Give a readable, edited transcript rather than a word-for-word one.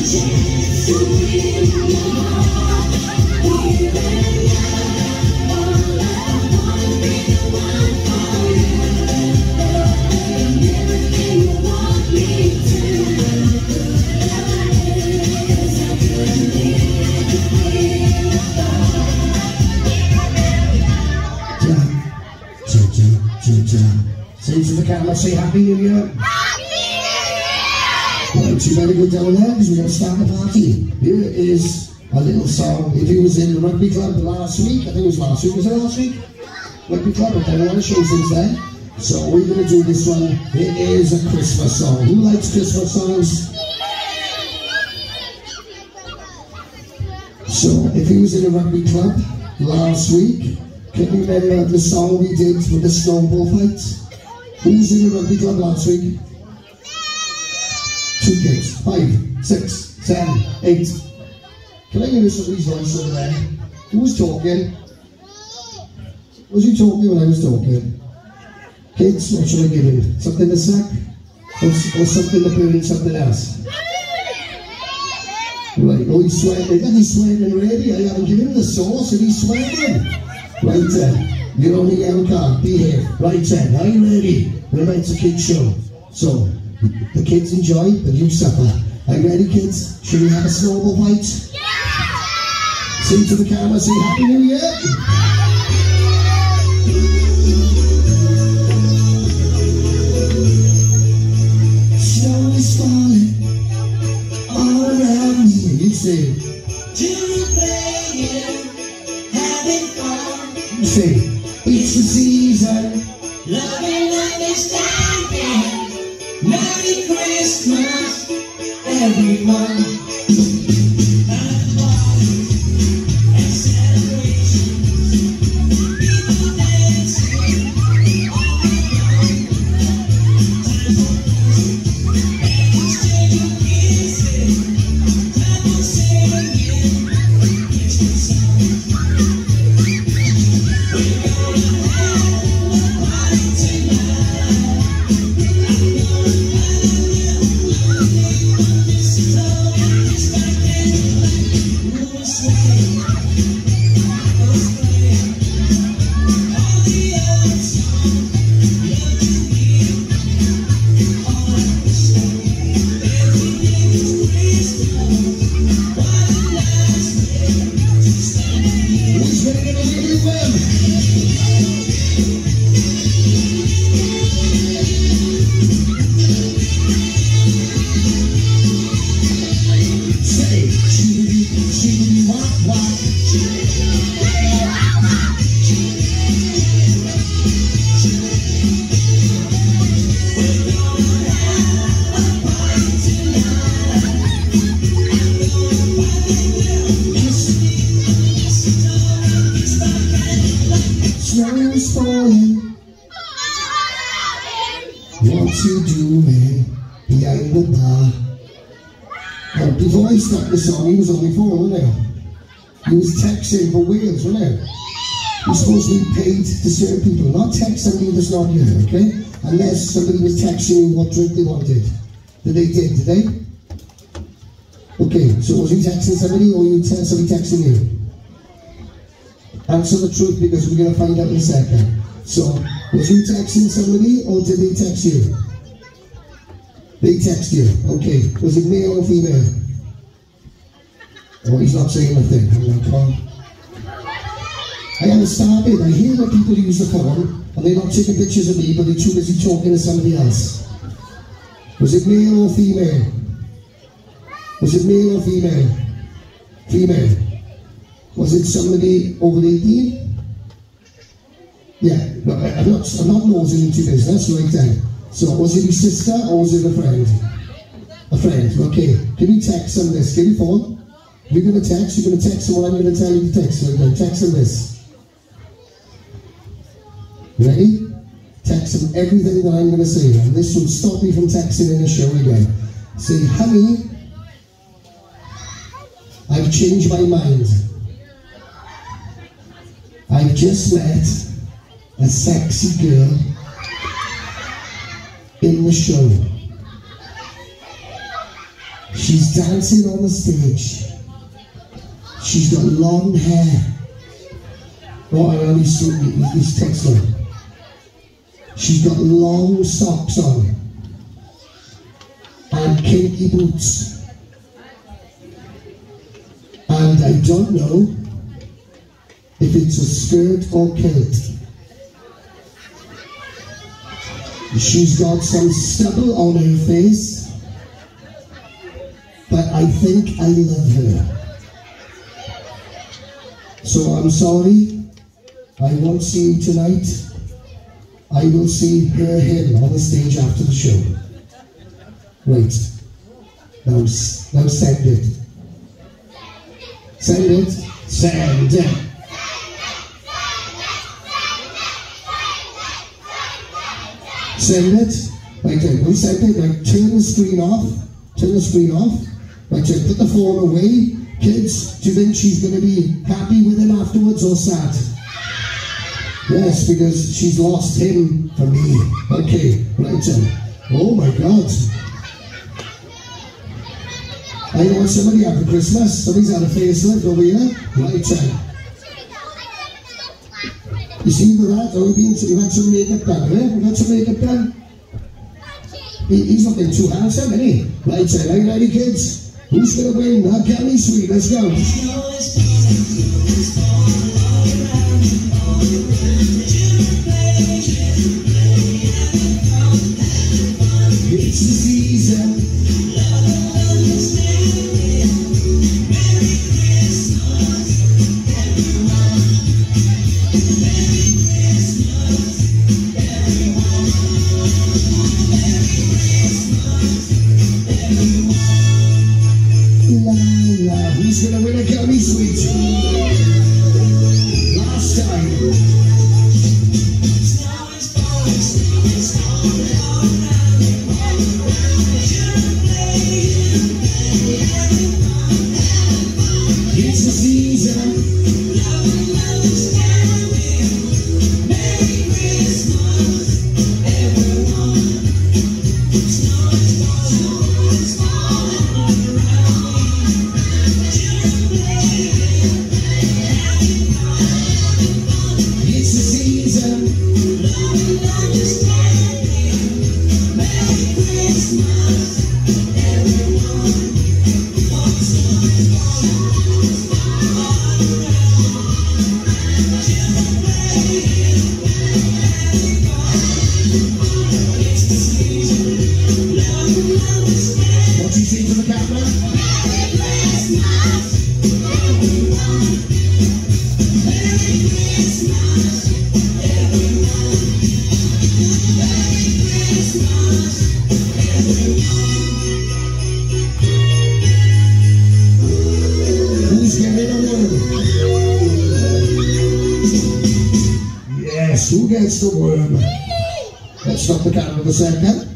Say to the camera, say Happy New Year. Happy New Year! Right, you better go down there because we're going to start the party. Here is a little song. If you was in the rugby club last week, I think it was last week, was it last week? Rugby club, I've done a lot of shows since then. So we're going to do this one. It is a Christmas song. Who likes Christmas songs? So if you was in a rugby club last week, can you remember the song we did with the snowball fight? Who was in the rugby club last week? 2 kids. 5, 6, 7, 8. Can I hear somebody's voice over there? Who was talking? Was you talking when I was talking? Kids, what should I give him? Something to suck? Or something to burn in something else? Right, oh he's sweating. He's sweating already. I haven't given him the sauce and he's sweating. Right then, you're on the yellow card, be here. Right then, are you ready? Remember it's a kids show. So, the kids enjoy, but you suffer. Are you ready kids? Should we have a snowball fight? Yeah! Say to the camera, say Happy New Year! Snow is falling all around me. You say, to play it, having fun. Say, it's the season, loving and understanding. Merry Christmas, everyone. What you doing behind the bar? Now, before I started the song, he was on my phone, wasn't he? He was texting for Wales, wasn't he? You're supposed to be paid to serve people, not text somebody that's not here, okay? Unless somebody was texting you what drink they wanted. Did they? Okay, so was you texting somebody or you somebody texting you? Answer the truth because we're going to find out in a second. So, was you texting somebody or did they text you? They text you, okay. Was it male or female? Oh, he's not saying anything. Come on. I haven't started. I hear that people use the phone and they're not taking pictures of me, but they're too busy talking to somebody else. Was it male or female? Was it male or female? Female. Was it somebody over 18? Yeah, but I'm not nosing into business right then. So, was it your sister or was it a friend? A friend, okay. Can you text them this? Get your phone. You're going to text them what I'm going to tell you to text. So, then text them this. Ready? Text them everything that I'm going to say. And this will stop me from texting in the show again. Say, honey, I've changed my mind. I've just met a sexy girl in the show. She's dancing on the stage. She's got long hair. Oh, I know he's texting her. She's got long socks on and kinky boots. And I don't know if it's a skirt or kilt. She's got some stubble on her face, but I think I love her. So I'm sorry, I won't see you tonight. I will see him on the stage after the show. Right. Now send it. Send it. Send it. Send it. Right, we'll send it. Right, turn the screen off. Turn the screen off. Right, put the phone away. Kids, do you think she's going to be happy with him afterwards or sad? Yes, because she's lost him for me. Okay, right then. Oh my God. I know what somebody had for Christmas. Somebody's had a facelift over here. Right then. You see that? Oh, you've had some makeup done, eh? You've had some makeup done? He's looking too handsome, isn't he? Right then, are you ready, kids? Who's going to win? Get me sweet, let's go. It's the season. Who's gonna win a Get Me Sweet? Last time. It's the season. What do you say to the camera? Merry Christmas, everyone. Merry Christmas, everyone. Merry Christmas, everyone. Who's getting a worm? Yes, who gets the worm? Let's stop the camera for a second.